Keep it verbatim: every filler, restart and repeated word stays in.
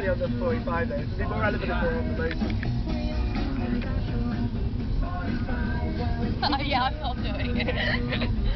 on the forty-five though. It'd be more relevant if we're on the motor. Yeah, I'm not doing it.